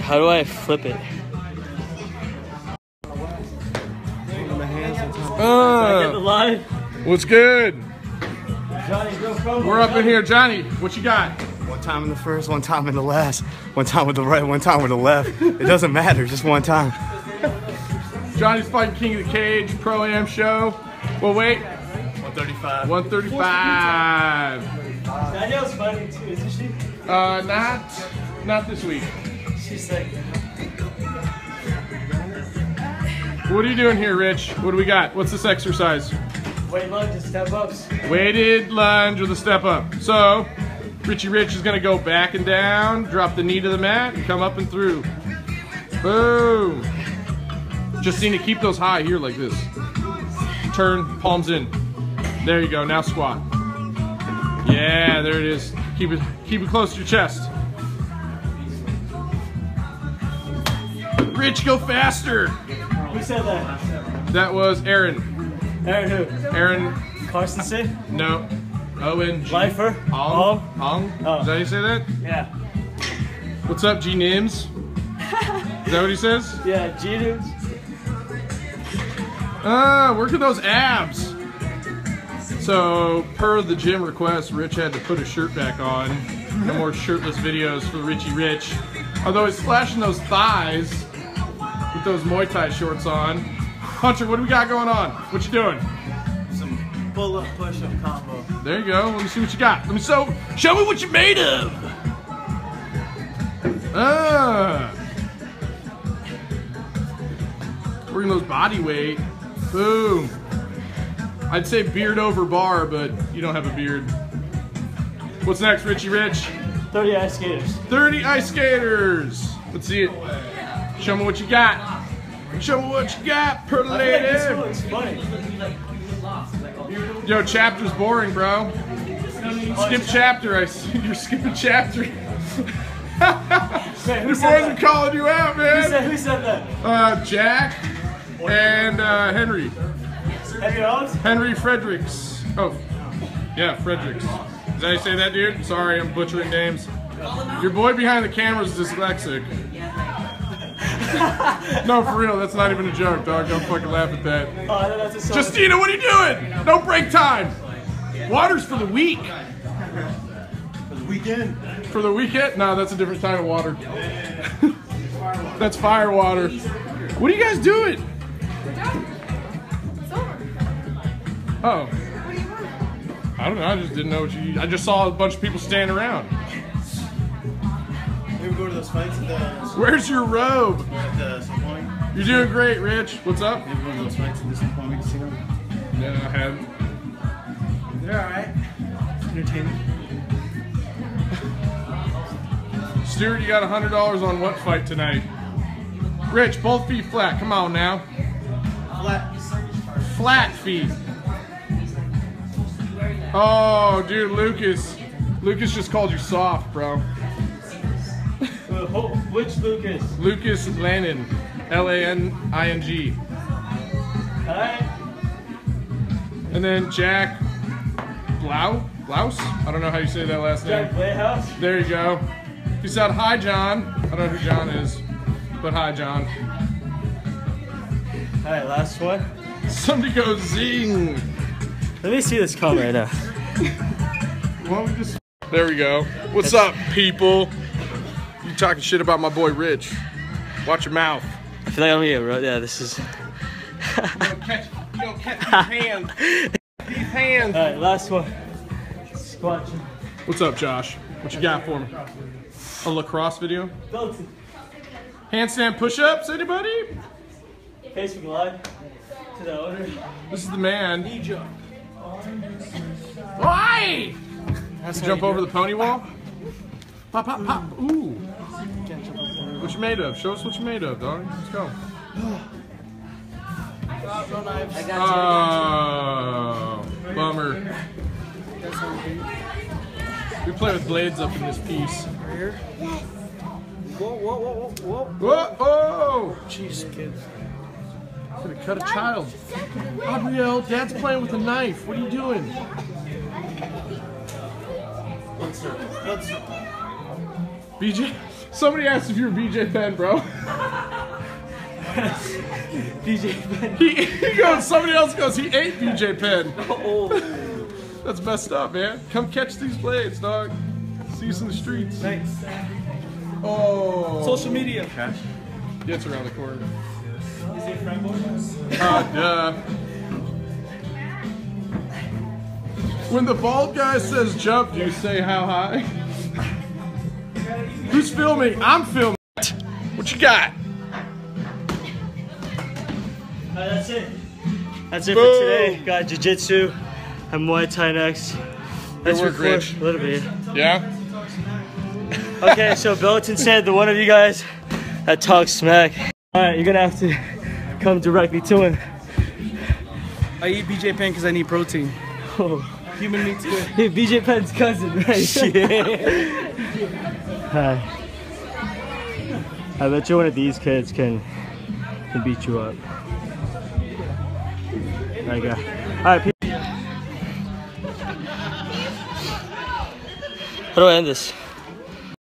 How do I flip it? Get the line. What's good? Johnny, we're up in here. Johnny, what you got? One time in the first, one time in the last, one time with the right, one time with the left. It doesn't matter, just one time. Johnny's fighting King of the Cage, Pro-Am show. Well, wait. 135. 135. Danielle's fighting too, isn't she? Not this week. She's sick. What are you doing here, Rich? What do we got? What's this exercise? Weight lunge and step ups. Weighted lunge with a step up. So, Richie Rich is gonna go back and down, drop the knee to the mat, and come up and through. Boom. Just need to keep those high here like this. Turn, palms in. There you go, now squat. Yeah, there it is. Keep it close to your chest. Rich, go faster. Who said that? That was Aaron. Aaron who? Aaron. Carson C? No. Owen. Lifer? Ong. Oh. Is that how you say that? Yeah. What's up, G Nims? Is that what he says? Yeah, G-Dudes. Work at those abs. So, per the gym request, Rich had to put a shirt back on. No more shirtless videos for Richie Rich. Although he's flashing those thighs with those Muay Thai shorts on. Hunter, what do we got going on? What you doing? Some pull-up, push-up combo. There you go. Let me see what you got. Show me what you're made of. Working those body weight. Boom. I'd say beard over bar, but you don't have a beard. What's next, Richie Rich? 30 ice skaters. 30 ice skaters. Let's see it. Show me what you got. Show me what you got, pretty lady. This looks funny. Yo, chapter's boring, bro. Skip chapter. You're skipping chapter. Wait, Your boys are calling you out, man. Who said that? Jack and Henry. Henry Owens? Henry Fredericks. Oh, yeah, Fredericks. Is that how you say that, dude? Sorry, I'm butchering names. Your boy behind the camera is dyslexic. No, for real, that's not even a joke, dog. Don't fucking laugh at that. Oh, I know that's a song. Justina, what are you doing? No break time. Water's for the week. For the weekend? For the weekend? No, that's a different kind of water. That's fire water. What are you guys doing? Oh. I don't know, I just didn't know what you... I just saw a bunch of people standing around. You ever go to those fights at the... Where's your robe? At the Point? You're doing great, Rich. What's up? You ever go to those fights at the Point Casino? No, I haven't. They're alright. Entertaining. Stuart, you got $100 on what fight tonight? Rich, both feet flat. Come on now. Flat. Flat feet. Oh, dude, Lucas. Lucas just called you soft, bro. Which Lucas? Lucas Lanning. L-A-N-I-N-G. Alright. And then Jack Blouse? I don't know how you say that last name. Jack Playhouse? There you go. He said, hi, John. I don't know who John is, but hi, John. Alright, last one. Somebody goes zing. Let me see this comb right now. Well, there we go. What's up, people? You talking shit about my boy Rich. Watch your mouth. I feel like I'm here, bro. Yeah, this is... You don't catch these hands. These hands. Alright, last one. Squat. What's up, Josh? What you got for me? A lacrosse video? Handstand push-ups, anybody? Facebook Live. To the owner. This is the man. Why? Jump over the pony wall? Pop, pop, pop. Ooh. What you made of? Show us what you made of, dog. Let's go. Oh, bummer. We play with blades up in this piece. Whoa, whoa, whoa, whoa, Whoa! Oh! Jeez, kid. Gonna cut a child. Gabrielle, Dad's playing with a knife. What are you doing? BJ, Somebody asked if you were BJ Penn, bro. BJ Penn. He goes, somebody else goes, he ate BJ Penn. Oh. That's messed up, man. Come catch these blades, dog. See you in the streets. Thanks. Oh. Social media. Cash. Yeah, it's around the corner. Is he a friend boy? Duh. When the bald guy says jump, do you say how high? Who's filming? I'm filming. What you got? That's it. That's it Boom. for today. Got jiu-jitsu and Muay Thai next. Let's work, record Rich. a little bit. Yeah? Okay, so Bellatin said the one of you guys that talks smack. Alright, you're gonna have to come directly to him. I eat BJ Penn because I need protein. Oh. Human meat's good. Hey, BJ Penn's cousin, right? Hi. I bet you one of these kids can beat you up. There you go. Alright, how do I end this?